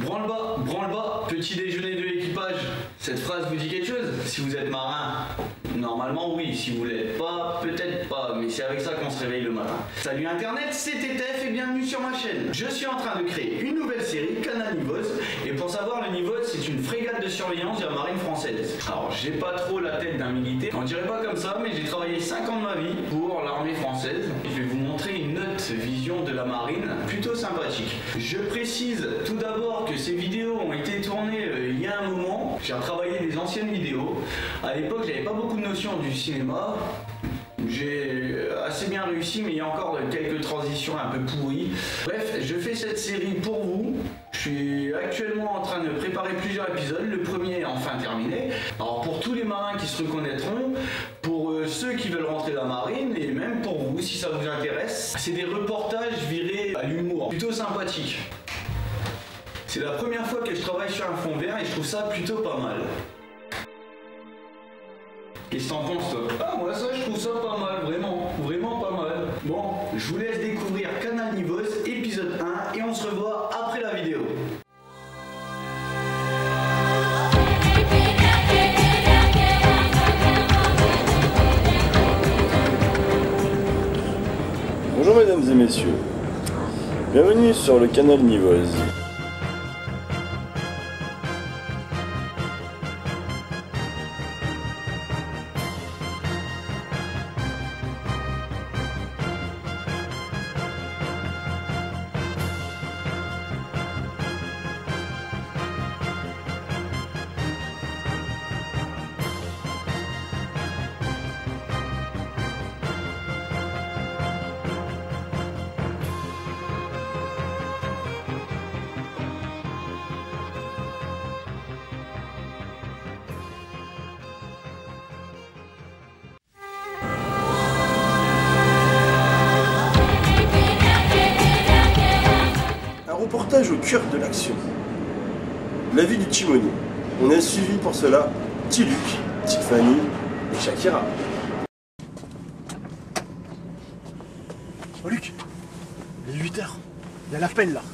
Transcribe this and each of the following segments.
Branle-bas, petit déjeuner de l'équipage. Cette phrase vous dit quelque chose? Si vous êtes marin, normalement oui. Si vous l'êtes pas, peut-être pas. Mais c'est avec ça qu'on se réveille le matin. Salut Internet, c'est TTF et bienvenue sur ma chaîne. Je suis en train de créer une nouvelle série, Canal Nivose. Et pour savoir, le Nivose, c'est une frégate de surveillance de la marine française. Alors, j'ai pas trop la tête d'un militaire. On dirait pas comme ça, mais j'ai travaillé 5 ans de ma vie pour l'armée française. Je vais vous montrer une autre vision de la marine, plutôt sympathique. Je précise tout d'abord que ces vidéos ont été tournées il y a un moment. J'ai retravaillé des anciennes vidéos. À l'époque, j'avais pas beaucoup de notions du cinéma. J'ai assez bien réussi, mais il y a encore quelques transitions un peu pourries. Bref, je fais cette série pour vous. Je suis actuellement en train de préparer plusieurs épisodes. Le premier est enfin terminé. Alors pour tous les marins qui se reconnaîtront, pour ceux qui veulent rentrer dans la marine, et même pour vous si ça vous intéresse, c'est des reportages virés à l'humour, plutôt sympathiques. C'est la première fois que je travaille sur un fond vert et je trouve ça plutôt pas mal. Qu'est-ce que t'en penses toi? Ah moi ça je trouve ça pas mal, vraiment pas mal. Bon, je vous laisse découvrir Canal Nivose, épisode 1, et on se revoit après la vidéo. Bonjour mesdames et messieurs, bienvenue sur le Canal Nivose. Reportage au cœur de l'action. La vie du timonier. On a suivi pour cela petit Luc, petite Fanny et Shakira. Oh Luc, il est 8h. Il y a l'appel là.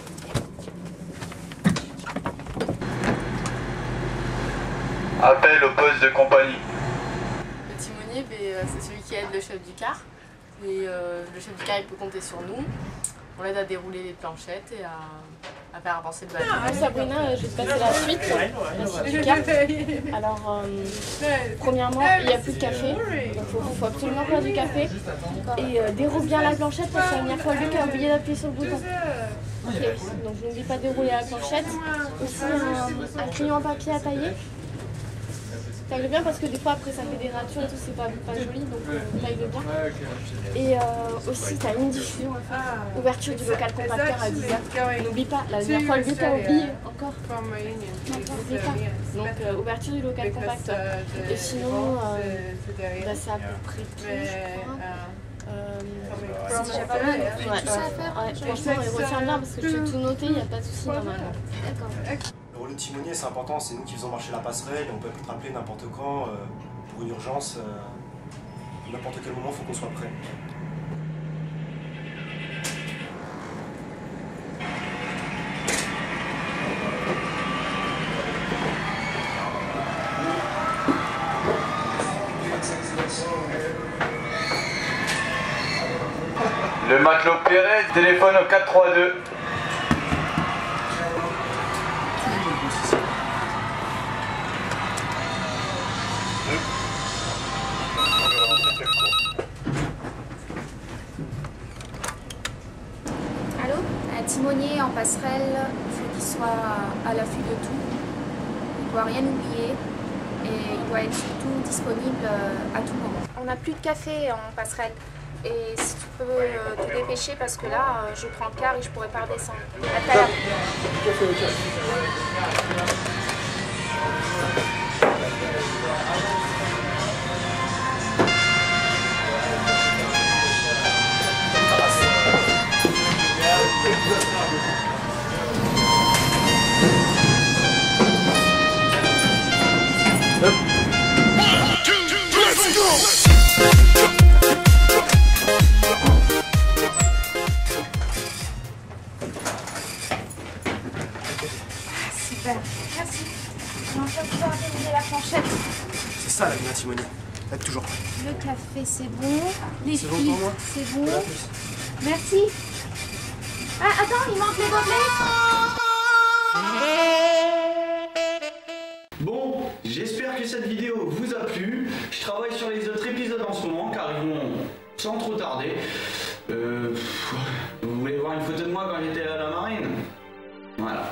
Appel au poste de compagnie. Le timonier, c'est celui qui aide le chef du car. Et le chef du car, il peut compter sur nous. On l'aide à dérouler les planchettes et à faire avancer le bateau. Sabrina, je vais te passer la suite du car. Alors, premièrement, il n'y a plus de café. Il faut absolument faire du café. Et déroule bien la planchette parce que la dernière fois, Luc a oublié d'appuyer sur le bouton. Ok, donc je n'oublie pas de dérouler la planchette. Aussi un crayon en papier à tailler. Taille-le bien parce que des fois après ça fait des ratures et tout, c'est pas joli, donc taille-le bien. Et aussi t'as une diffusion, ouverture du local compacteur à 10h. N'oublie pas, la dernière fois Luc a oublié encore. N'oublie pas. Donc ouverture du local compacteur. Et sinon, c'est à peu près tout, je crois. C'est déjà pas mal. Ouais, franchement, retiens bien parce que je t'ai tout noté, il n'y a pas de souci normalement. D'accord. Le timonier c'est important, c'est nous qui faisons marcher la passerelle et on peut plus te rappeler n'importe quand pour une urgence, n'importe quel moment il faut qu'on soit prêt. Le matelot Pérez téléphone au 432. Allô? Un timonier en passerelle, il faut qu'il soit à l'affût de tout. Il ne doit rien oublier et il doit être surtout disponible à tout moment. On n'a plus de café en passerelle et si tu peux te dépêcher parce que là, je prends le car et je pourrais pas redescendre. À tout à l'heure. Super, merci. Je vais enfin pouvoir dérouler la planchette. C'est ça la vie d'un timonier. Être toujours prêt. Le café, c'est bon. Les C'est bon frites, pour moi c'est bon. À plus. Merci. Ah, attends, il manque les gobelets. Bon, j'espère que cette vidéo vous a plu. Je travaille sur les autres épisodes en ce moment car ils vont sans trop tarder. Vous voulez voir une photo de moi quand j'étais à la marine? Voilà.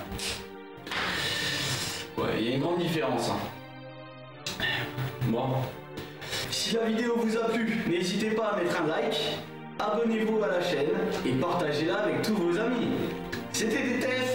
Ouais, il y a une grande différence. Hein. Bon. Si la vidéo vous a plu, n'hésitez pas à mettre un like, abonnez-vous à la chaîne et partagez-la avec tous vos amis. C'était TTF.